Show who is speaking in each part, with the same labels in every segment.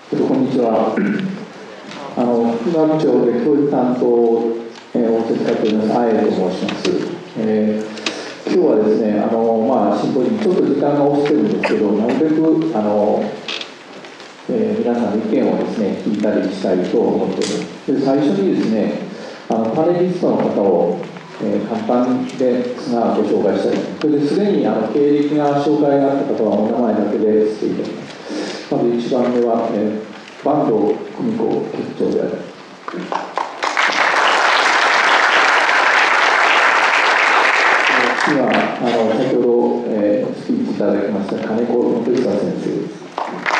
Speaker 1: こんにちは。副学長で教育担当をお手伝いしておりますあえと申します。今日はですね、シンポジウムちょっと時間が押してるんですけど、なるべく皆さんの意見をですね聞いたりしたいと思っております。で、最初にですね、パネリストの方を簡単ですがご紹介したい。それですでに経歴が紹介があった方はお名前だけでしていただきます。まず1番目は、坂東久美子局長であります。次は先ほど、スピーチいただきました金子元久先生です。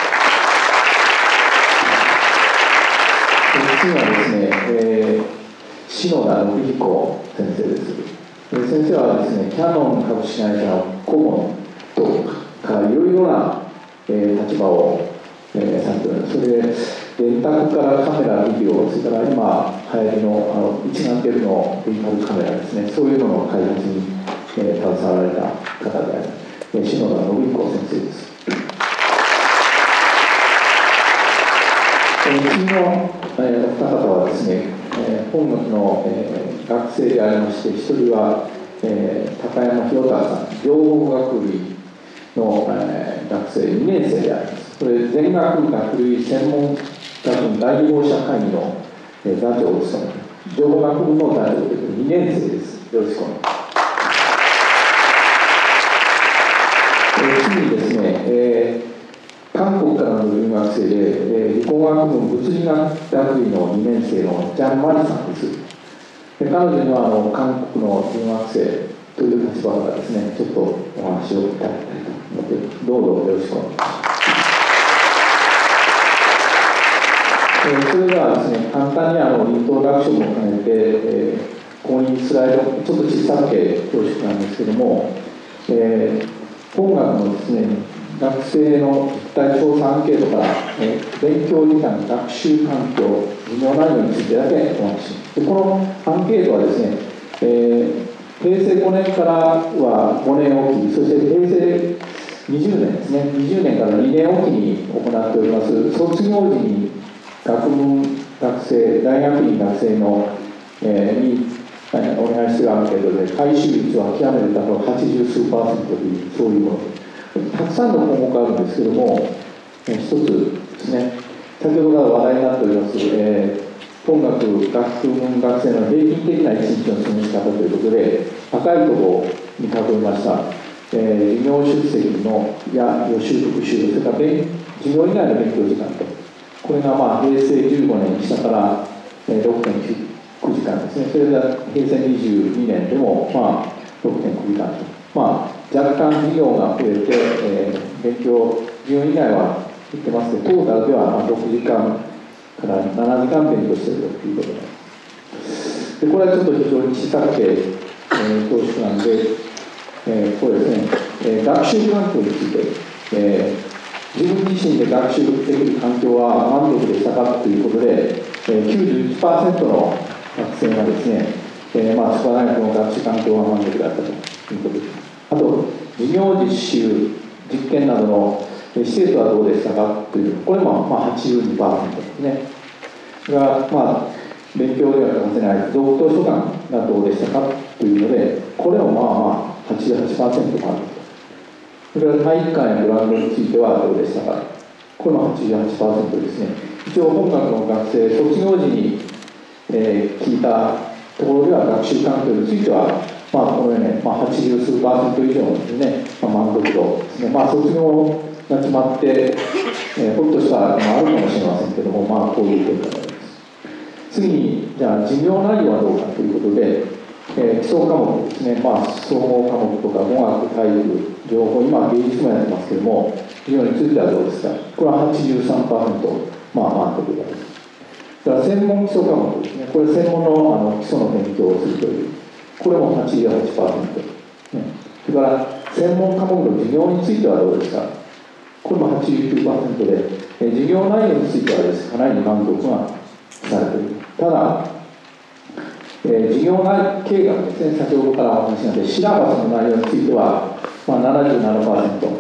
Speaker 1: 次はですね、篠田信彦先生です。先生はですね、キヤノン株式会社の顧問とかいろいろな立場をされております。それでレンタクからカメラ、ビデオ、それから今流行りの一眼レフのデジタルカメラですね、そういうのの開発に携わられた方である篠田信彦先生です。次のお二方はですね、本学の学生でありまして、一人は高山博隆さん、情報学類の学生2年生であります。これ全学学類専門学部第2号社会議の座長を務める情報学部の座長で2年生です。よろしくお願いします。次にですね、韓国からの留学生で理工学部物理学学位の2年生のジャン・マリさんです。彼女には韓国の留学生という立場からですね、ちょっとお話をいただきたいと思っています。どうぞよろしくお願いします。それではですね、簡単にイントロダクションも兼ねて、ここにスライド、ちょっと小さくて恐縮なんですけども、本学のですね、学生の実態調査アンケートから、勉強時間、学習環境、授業内容についてだけお話します。で、このアンケートはですね、平成5年からは5年おき、そして平成20年ですね、20年から2年おきに行っております、卒業時に学部学生、大学院学生の、にお願いしているアンケートで、回収率は極めて高く80数%という、そういうものです。たくさんの項目あるんですけども、一つですね、先ほどから話題になっております、本学学部学生の平均的な一日の過ごし方ということで、高いところに例えました、授業出席のや予習復習、それから授業以外の勉強時間と、これが平成15年下から、6.9時間ですね。それが平成22年でも6.9時間と、若干授業が増えて、勉強授業以外は言ってますけど、トータルでは6時間から7時間勉強しているということです。で、これはちょっと非常に小さくて、恐縮なんで、これですね、学習環境について、自分自身で学習できる環境は満足でしたかということで、91% の学生がですね、筑波大学の学習環境は満足だったということです。あと、授業実習、実験などの施設はどうでしたかという、これも82% ですね。それが、勉強では欠かせない続投書簡がどうでしたかというので、これも88% もあると。それから体育館やグラウンドについてはどうでしたか。これも88% ですね。一応、本学の学生、卒業時に、聞いたところでは、学習環境については、このように、80数%以上のですね、満足度ですね。卒業が決まって、ほっとしたのもあるかもしれませんけども、こういう結果になります。次に、じゃあ、授業内容はどうかということで、基礎科目ですね、総合科目とか語学、体育、情報、今は芸術もやってますけども、授業についてはどうですか。これは 83%、満足であります。だから専門基礎科目ですね、これ専門の基礎の勉強をするという、これも 88%、それから専門科目の授業についてはどうですか。これも 89% で、授業内容についてはです、かなり満足がされている。ただ、授業内計画ですね、先ほどからお話ししたシラバスの内容については、77%、これを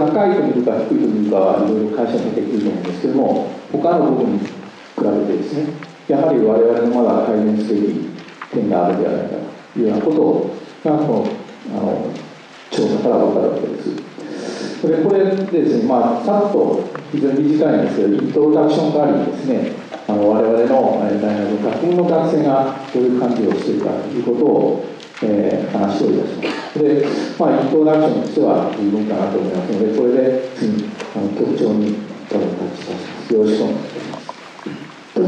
Speaker 1: 高いと見るか低いと見るかはいろいろ解釈できると思うんですけども、他の部分に比べてですね、やはり我々のまだ改善すべき点があるではないかというようなことがこの調査から分かるわけです。これでですね、さっと非常に短いんですけど、イントロダクション代わりにですね、我々の大学の学部の学生がどういう感じをしているかということを、話をいたします。で、イントロダクションとしては十分かなと思いますので、これで次に局長にタッチいたします。よろしくお願いします。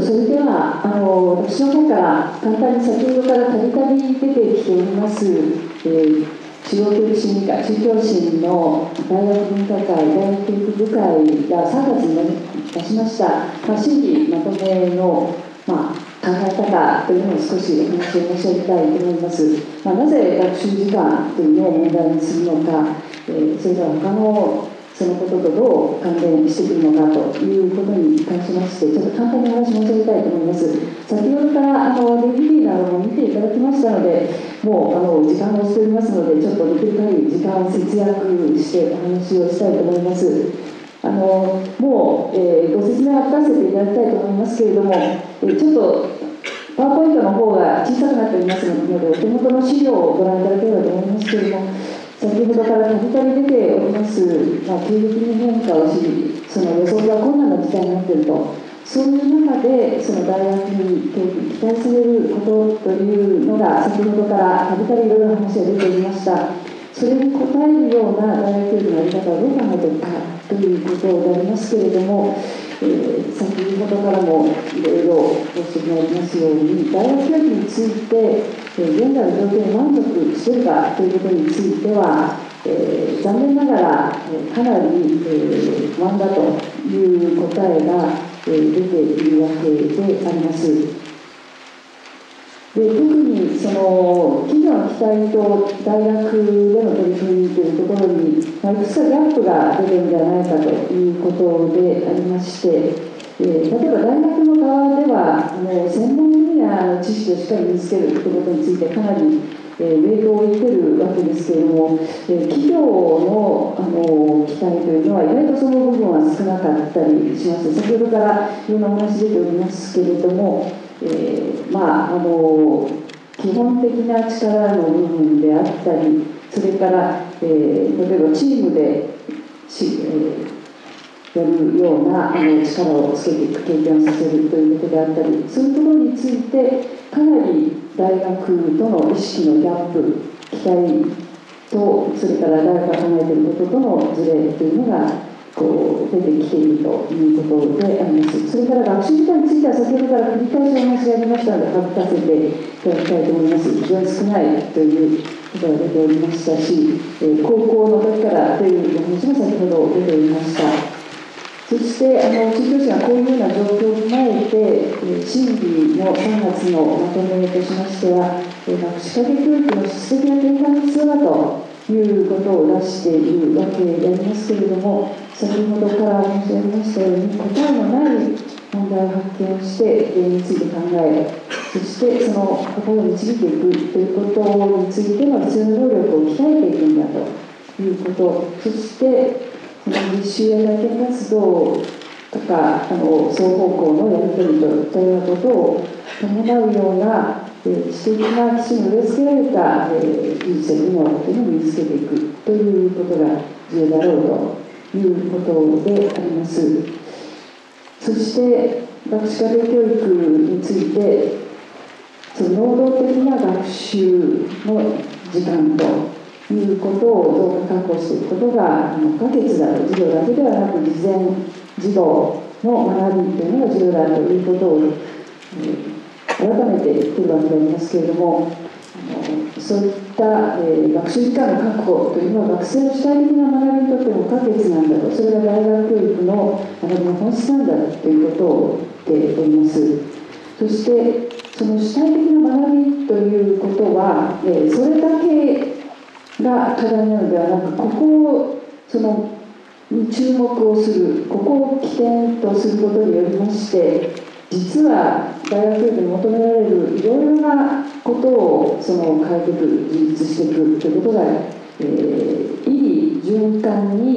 Speaker 2: それでは私の方から簡単に先ほどからたびたび出てきております、中央教育審議会、中教審の大学文化会、大学教育部会が3月に出しました、審議まとめの、考え方というのを少しお話を申し上げたいと思います。なぜ学習時間というのを問題にするのか、それから他のそのこととどう関連してくるのかということに関しまして、ちょっと簡単にお話を申し上げたいと思います。先ほどからDVD なども見ていただきましたので、もう時間をしておりますので、ちょっとできる限り時間を節約してお話をしたいと思います。もう、ご説明は書かせていただきたいと思いますけれども、ちょっとパワーポイントの方が小さくなっておりますので、お手元の資料をご覧いただければと思いますけれども、先ほどからたびたび出ております、急激に変化をし、その予測が困難な時代になっていると、そういう中で、その大学に期待されることというのが、先ほどからたびたびいろいろ話が出ておりました。それに応えるような大学教育の在り方をどう考えているかということでありますけれども、先ほどからもいろいろご指摘がありますように、大学教育について、現在の状況に満足しているかということについては、残念ながらかなり不安だという答えが出ているわけであります。で、特にその企業の期待と大学での取り組みというところに、いくつかギャップが出ているんではないかということでありまして、例えば大学の側では専門分野の知識をしっかり身につけるということについてかなりウェイトを置いているわけですけれども、企業の期待というのは意外とその部分は少なかったりします。先ほどからいろんなお話出ておりますけれども、基本的な力の部分であったり、それから、例えばチームでやるような力をつけていく、経験をさせるということであったり、そういうことについてかなり大学との意識のギャップ、期待と、それから大学が考えていることとのズレというのが出てきているということであります。それから学習時間については先ほどから繰り返しお話がありましたので省かせていただきたいと思います。非常に少ないということが出ておりましたし、高校の時からというお話も先ほど出ておりました。そして中教師がこういうような状況を踏まえて、審議の3月のまとめとしましては、学士課程教育の質的な転換が必要だということを出しているわけでありますけれども、先ほどから申し上げましたように、答えのない問題を発見して原因について考え、そしてその答えを導いていくということについての必要な能力を鍛えていくんだということ、そしてその実習や体験活動とか双方向のやり取りといったようなことを伴うような知的な基礎に植え付けられた技術や技能というのを身につけていくということが重要だろうということであります。そして学士課程教育について、その能動的な学習の時間ということをどうか確保していくことが不可欠だと、授業だけではなく事前児童の学びというのが重要だということを改めて言っているわけでありますけれども、そういった学習時間の確保というのは学生の主体的な学びにとっても不可欠なんだと、それが大学教育の学びの本質なんだということを言っております。そしてその主体的な学びということは、それだけが課題なのではなく、ここをに注目をする、ここを起点とすることによりまして、実は大学教育に求められるいろいろなことを変えていく、自立していくということが、いい循環に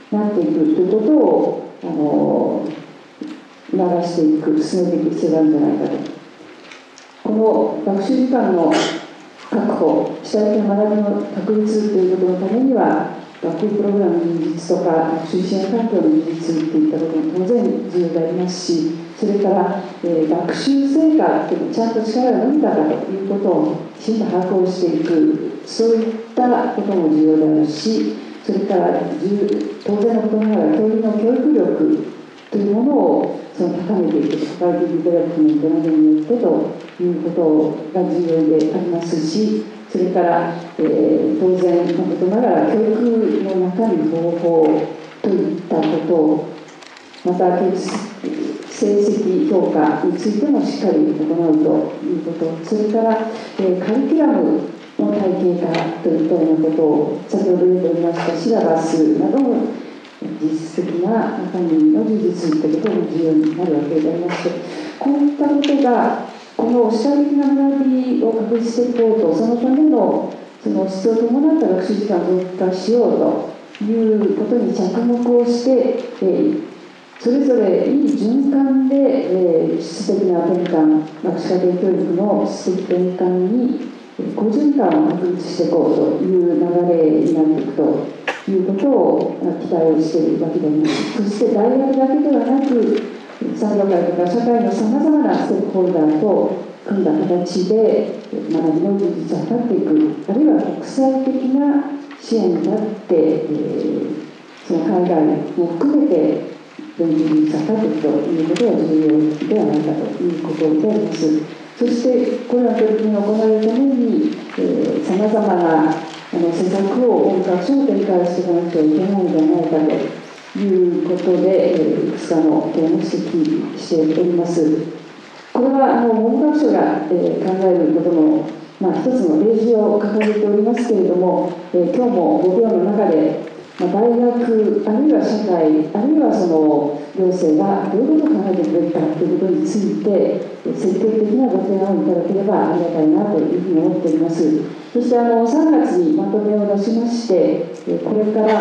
Speaker 2: なっていくということを促していく、進めていく必要があるんじゃないかと。この学習時間の確保、主体的な学びの確立ということのためには、学校プログラムの充実とか、学習支援環境の充実といったことも当然重要でありますし、それから、学習成果というのをちゃんと力が伸びたかということをきちんと把握をしていく、そういったことも重要であるし、それから当然のことながら教員の教育力というものを高めていく、社会的デベロップメントなどによってということが重要でありますし、それから、当然のことながら教育の中身方法といったことを、また成績評価についてもしっかり行うということ、それから、カリキュラムの体系化といったようなことを、先ほど言っておりましたシラバスなどの実質的な中身の充実ということも重要になるわけでありまして、こういったことがこの主体的な学びを確立していこうと、そのためのその質を伴った学習時間を増加しようということに着目をして、それぞれいい循環で、質的な転換、学習家庭教育の質的転換に好循環を確立していこうという流れになっていくということを期待をしているわけであります。そして大学だけではなく、産業界とか社会のさまざまなステークホルダーと組んだ形で学びの充実を図っていく、あるいは国際的な支援になって、その海外も含めて充実を図っていくということが重要ではないかということであります。そしてこれらの取り組みが行われるためにさまざまな施策を文科省も展開していかなくてはいけないのではないかということで、いくつかの点を指摘しております。これは文部科学省が、考えることの、一つの例示を掲げておりますけれども、今日も5秒の中で、大学、あるいは社会、あるいはその行政がどういうことを考えてくれるかということについて、積極的なご提案をいただければありがたいなというふうに思っております。そして3月にまとめを出しまして、これから、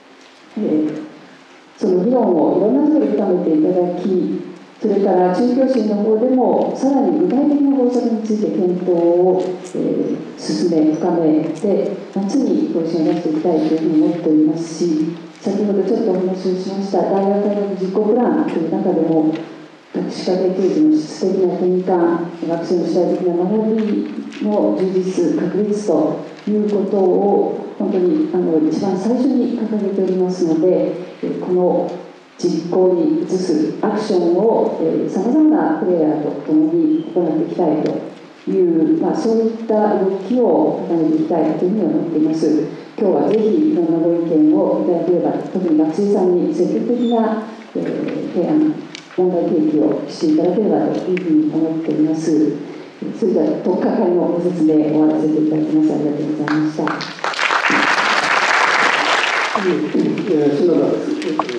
Speaker 2: その議論をいろんなところで深めていただき、それから中教審の方でもさらに具体的な方策について検討を、進め深めて夏に方針を出していきたいというふうに思っておりますし、先ほどちょっとお話をしました大学大学実行プランという中でも学習家庭教育の質的な転換、学生の主体的な学びの充実確立ということを本当に一番最初に掲げておりますので、この実行に移すアクションをさまざまなプレイヤーと共に行っていきたいという、そういった動きを高めていきたいというふうに思っています。今日はぜひいろんなご意見をいただければ、特に学生さんに積極的な、提案、問題提起をしていただければというふうに思っております。それでは特化会のご説明を終わらせていただきます。ありがとうございました。
Speaker 3: 篠田です。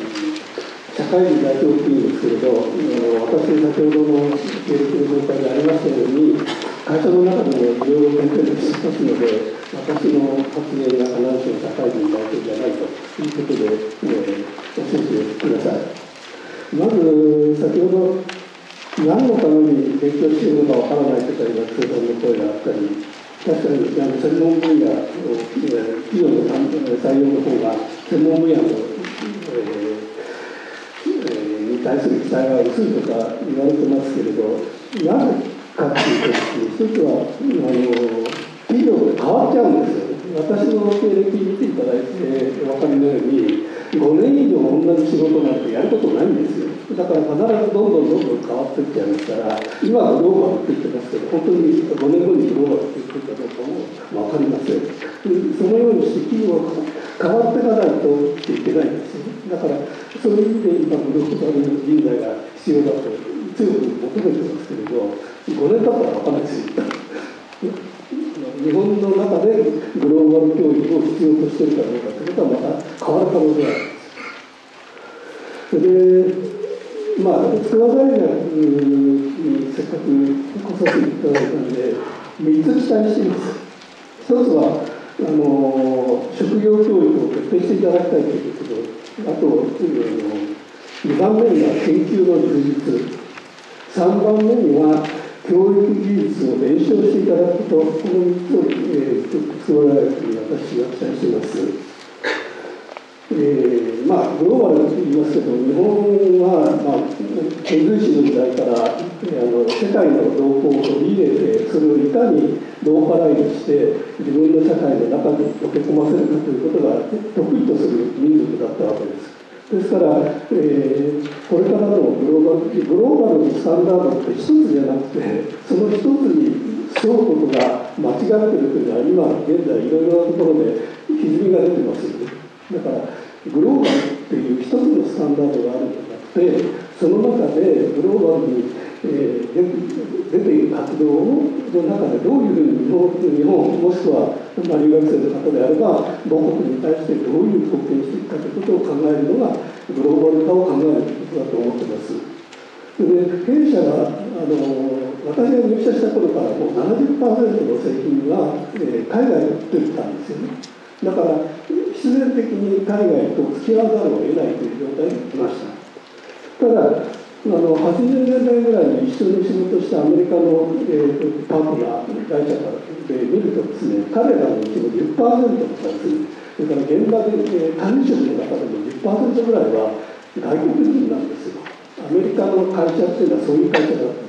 Speaker 3: 社会人代表っていうんですけれど、私、先ほどの経歴の状態でありましたように、会社の中でもいろいろ点々としてますので、私の発言が必ずしも社会人代表じゃないということで、ご承知ください。まず、先ほど、何のために勉強しているのかわからないという学生さんの声があったり、確かに専門分野を、企業の採用の方が専門分野の、に対する期待が薄いとか言われてますけれど、なぜかっていうとですね、一つは企業で変わっちゃうんですよね。私の経歴見ていただいてお分かりのように、5年以上同じ仕事なんてやることないんですよ。だから必ずどんどん変わっていっちゃいますから、今はグローバルって言ってますけど、本当に5年後にグローバルって言ってるかどうかも分かりません。そのようにして企業が変わっていかないといけないんですよね。だからそういう意味で今グローバル人材が必要だと強く求めてますけれど、5年経ったら分からないですよ。日本の中でグローバル教育を必要としているかどうかということはまた変わる可能性があるんです。それで筑波大学にせっかく来させていただいたので、3つ期待しています。1つは職業教育を徹底していただきたいということあと2番目には研究の充実、3番目には教育技術を伝承していただくこと、この3つを作られるという私は期待しています。グローバルと言いますけど、日本は、遣隋使の時代から世界の動向を取り入れて、それをいかにローカライズして自分の社会の中に溶け込ませるかということが得意とする民族だったわけです。ですから、これからのグローバルのスタンダードって一つじゃなくて、その一つに沿うことが間違っているというのは、今現在いろいろなところで歪みが出てますよね。だからグローバルっていう一つのスタンダードがあるんじゃなくて、その中でグローバルに、出ている活動の中でどういうふうに日本もしくは留学生の方であれば母国に対してどういう貢献していくかということを考えるのがグローバル化を考えることだと思っています。で弊社が私が入社した頃からもう 70% の製品が、海外に売ってたんですよね。だから必然的に海外と付き合わざるを得ないという状態に来ました。ただ80年代ぐらいに一緒に仕事したアメリカの、パートナー会社で見るとですね、彼らのうちの 10% とかですね、それから現場で、管理職の中でも 10% ぐらいは外国人なんですよ。アメリカの会社っていうのはそういう会社だったんです。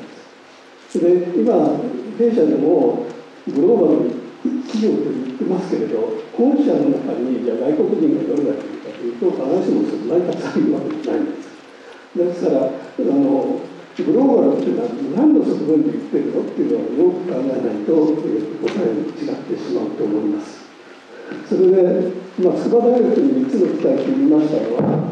Speaker 3: で今弊社でもグローバル企業と言ってますけれど、本社の中にじゃあ外国人がどれだけいるかというと、必ずしもそんなにたくさんいるわけじゃないんです。ですからグローバルっていうのは何の側面で言ってるのっていうのをよく考えないと答えに違ってしまうと思います。それで、筑波大学に3つの期待と言いましたのは、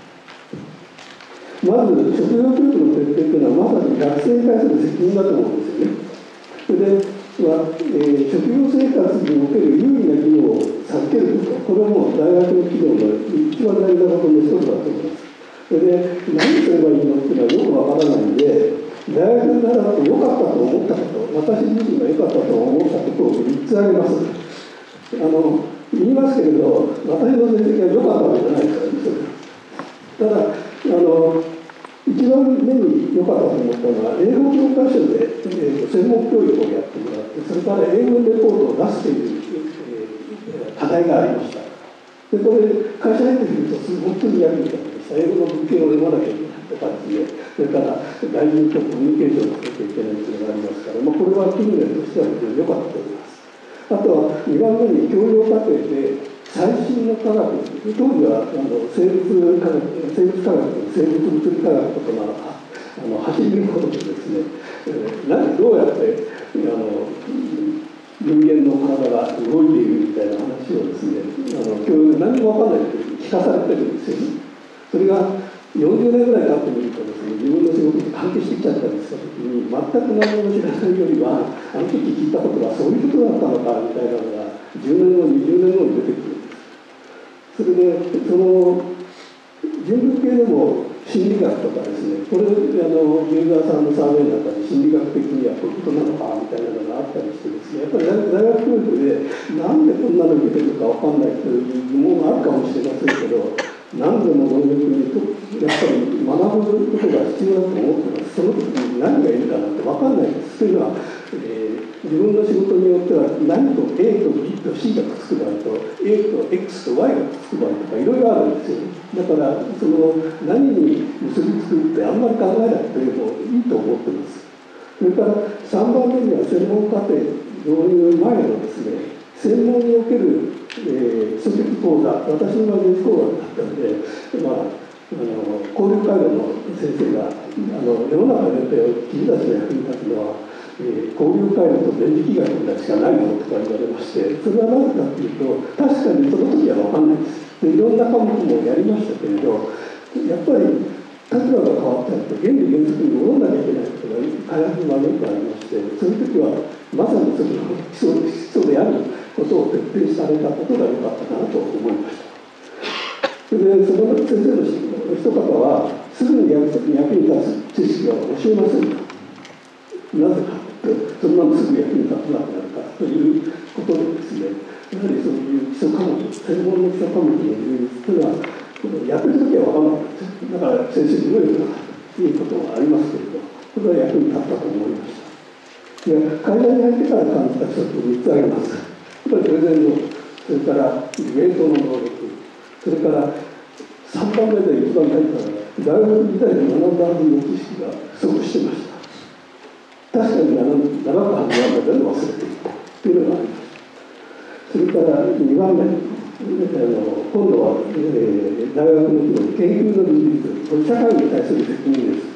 Speaker 3: まず職業教育の徹底というのはまさに学生に対する責任だと思うんですよね。それで職業生活における有利な技能を授けること、これはもう大学の企業の一番大事なことの一つだと思います。それで何すればいいのっていうのはよくわからないんで、大学に習って良かったと思ったこと、私自身が良かったと思ったことを3つ挙げます。言いますけれど、私の成績が良かったわけじゃないですからね。ただ一番目に良かったと思ったのは、英語教科書で、専門教育をやってもらって、それから英語レポートを出すという、課題がありました。でこれ会社入ってみると本当に役に立ってました。英語の文献を読まなきゃいけないとかですね、それから外人とコミュニケーションをつけていけないというのがありますから、これは近年としては非常に良かったと思います。あとは2番目に教養課程で最新の科学、当時は生物科学、生物物理科学とか走りることでですね、どうやって人間の体が動いているみたいな話をですね、何も分かんないと聞かされてるんですよね。それが40年ぐらい経ってみるとですね、自分の仕事に関係してきちゃったりしたときに、全く何も知らないよりは、あの時聞いたことがそういうことだったのかみたいなのが10年後、20年後に出てくるんです。それで人文系でも心理学とかですね、これユーザーさんのサーベイの中に心理学的にはこういうことなのかみたいなのがあったりしてですね、やっぱり大学教育でなんでこんなの受けてるかわかんないという疑問があるかもしれませんけど、何でも能力にやっぱり学ぶことが必要だと思ってます。その時に何がいるかなんて分かんないです。というのは、自分の仕事によっては何と A と B と C がくっつく場合と A と X と Y がくっつく場合とかいろいろあるんですよね。だから何に結びつくってあんまり考えなくてもいいと思ってます。それから3番目には専門課程導入前のですね、専門における基礎的講座、私の技術講座だったので、交流会の先生が世の中全体を君たちの役に立つのは、交流会と電磁気学しかないのとか言われまして、それはなぜかというと、確かにその時は分かんないです。でいろんな科目もやりましたけれど、やっぱり立場が変わったりと原理原則に戻らなきゃいけないことが開発にはよくありまして、その時はまさにその基礎であることを徹底されたことが良かったかなと思いました。それでその先生の一方は、すぐに役に立つ知識は教えませんと。なぜかというと、そんなのすぐ役に立たなくなるからということでですね、やはりそういう基礎科目、専門の基礎科目の充実というのは、役入ってから感じた人と3つあります。やっぱりプレゼン能力、それからディベートの能力、それから3番目で一番大事なのは、大学時代に学んだはずの知識が不足してました。確かに長く始まるまで忘れていたというのがあります。それから2番目、今度は、大学の研究の技術、これ社会に対する責任です。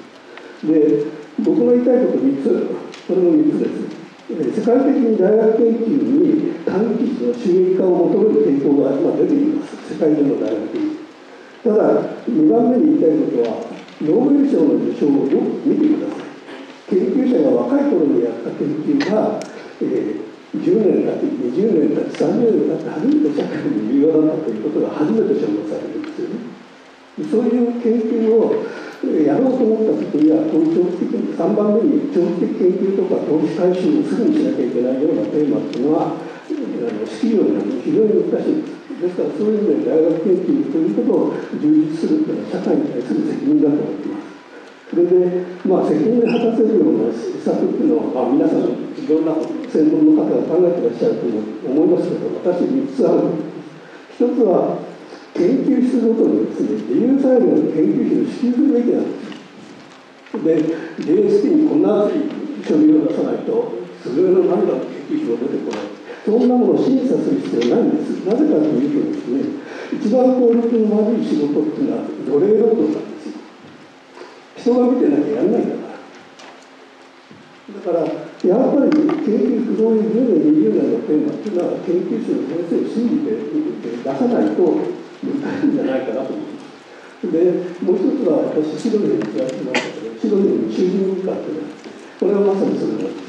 Speaker 3: で、僕の言いたいこと3つ、これも3つです。世界的に大学研究に短期の収益化を求める傾向が今出ています。世界中の大学に。ただ、2番目に言いたいことは、ノーベル賞の受賞をよく見てください。研究者が若い頃にやった研究が、10年経って、20年経って、30年経って初めて社会に有用だったということが初めて証明されるんですよね。そういう研究をやろうと思った時には、この長期的3番目に長期的研究とか投資回収をすぐにしなきゃいけないようなテーマっていうのは、資料になるの非常に難しいです。ですからそういう意味で大学研究ということを充実するというのは社会に対する責任だと思っています。それで、責任を果たせるような施策っていうのは、皆さんいろんな専門の方が考えていらっしゃると思いますけど、私3つあると思います。1つは研究室ごとにですね、自由裁量の研究費を支給するべきなんです。で、JSP にこんな熱い書類を出さないと、それの何かの研究費が出てこない。そんなものを審査する必要ないんです。なぜかというとですね、一番効率の悪い仕事っていうのは奴隷労働なんですよ。人が見てなきゃやらないんだから。だから、やっぱり研究、そういう10年、20年のテーマっていうのは、研究者の先生を信じて出さないと難しいんじゃないかなと思います。で、もう一つは、私、シドニーに暮らしてましたけど、シドニーに囚人科っていうのがあって、これはまさにそれなんです。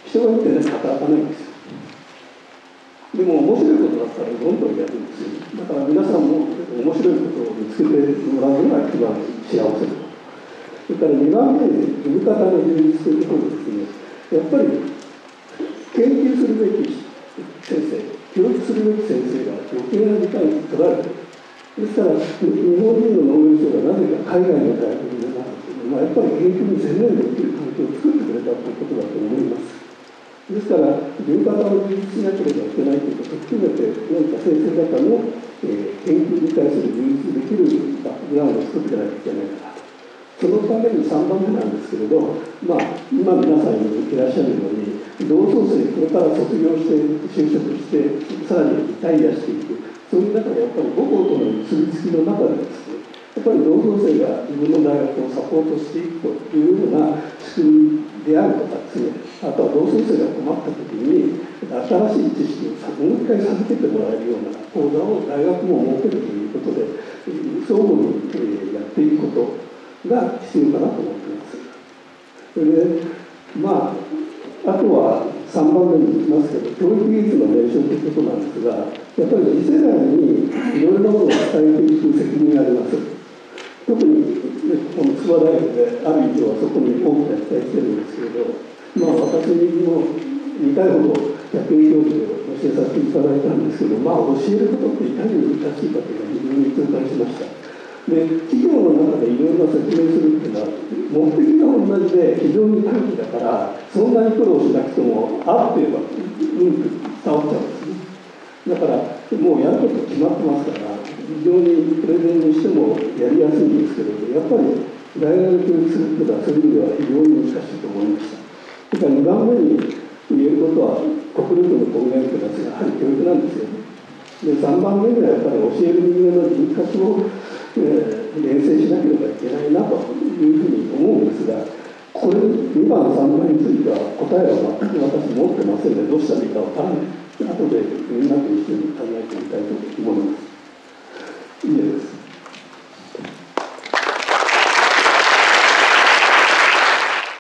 Speaker 3: 人が見てなきゃ働かないんですよ。でも面白いことだったらどんどんやるんですよ。だから皆さんも面白いことを見つけてもらうのが一番幸せだ。それから2番目に読み方の充実というところですね。やっぱり研究するべき先生、教育するべき先生が余計な時間に取られている。ですから日本人のノーベル賞がなぜか海外の大学に出なかったというのは、やっぱり研究に専念できる環境を作ってくれたということだと思います。ですから、読み方を充実しなければいけないということを含めて、何か先生方の、研究に対する充実できるバックグラウンドを作っていかなきゃいけないかなと。そのために3番目なんですけれど、今皆さんにいらっしゃるように、同窓生、これから卒業して、就職して、さらにリタイアしていく、そういう中でやっぱり母校との結びつきの中でですね、やっぱり同窓生が自分の大学をサポートしていくというような仕組みであるとかですね、あとは同窓生が困った時に新しい知識をもう一回授けてもらえるような講座を大学も設けるということで、相互にやっていくことが必要かなと思っています。それで、あとは3番目に言いますけど、教育技術の伝承ということなんですが、やっぱり次世代にいろいろなものを伝えていく責任があります。特にこの筑波大学である以上はそこに大きな期待してるんですけれど、私も2回ほど客員教授で教えさせていただいたんですけど、教えることっていかに難しいかというのは非常に痛感しました。で、企業の中でいろいろな説明するっていうのは、目的が同じで非常に短期だから、そんなに苦労しなくても、ある程度は伝わっちゃうんですね。だから、もうやること決まってますから、非常にプレゼンにしてもやりやすいんですけれど、やっぱり大学で教育するというのは、そういう意味では非常に難しいと思いました。それから2番目に言えることは、国力の根源というのは、やはり教育なんですよね。で、3番目にはやっぱり教える人間の人格を、連成しなければいけないなというふうに思うんですが、これ2番、3番については答えは全く私持ってませんので、どうしたらいいかわからない。後でみんなと一緒に考えてみたいと思います。以上です。